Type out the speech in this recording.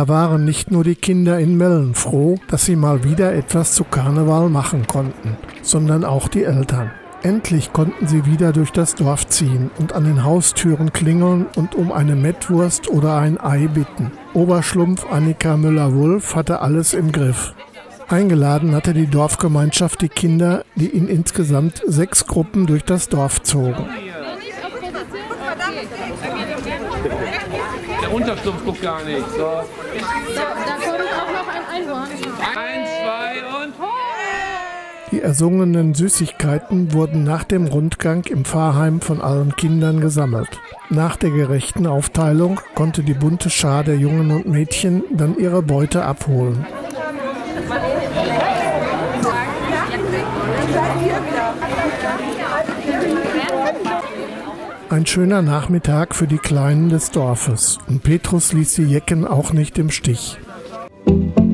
Da waren nicht nur die Kinder in Mellen froh, dass sie mal wieder etwas zu Karneval machen konnten, sondern auch die Eltern. Endlich konnten sie wieder durch das Dorf ziehen und an den Haustüren klingeln und um eine Mettwurst oder ein Ei bitten. Oberschlumpf Annika Müller-Wulff hatte alles im Griff. Eingeladen hatte die Dorfgemeinschaft die Kinder, die in insgesamt 6 Gruppen durch das Dorf zogen. Der Unterschlupf guckt gar nicht. So. Da kommt auch noch ein Einhorn. 1, 2 und... Die ersungenen Süßigkeiten wurden nach dem Rundgang im Pfarrheim von allen Kindern gesammelt. Nach der gerechten Aufteilung konnte die bunte Schar der Jungen und Mädchen dann ihre Beute abholen. Ein schöner Nachmittag für die Kleinen des Dorfes und Petrus ließ die Jecken auch nicht im Stich.